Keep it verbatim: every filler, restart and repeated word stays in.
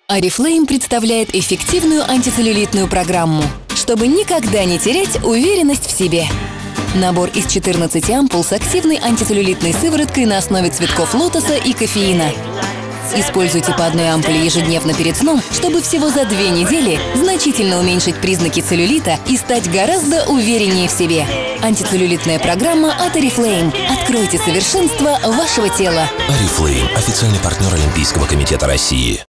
Oriflame представляет эффективную антицеллюлитную программу, чтобы никогда не терять уверенность в себе. Набор из четырнадцати ампул с активной антицеллюлитной сывороткой на основе цветков лотоса и кофеина. Используйте по одной ампуле ежедневно перед сном, чтобы всего за две недели значительно уменьшить признаки целлюлита и стать гораздо увереннее в себе. Антицеллюлитная программа от Oriflame. Откройте совершенство вашего тела. Oriflame – официальный партнер Олимпийского комитета России.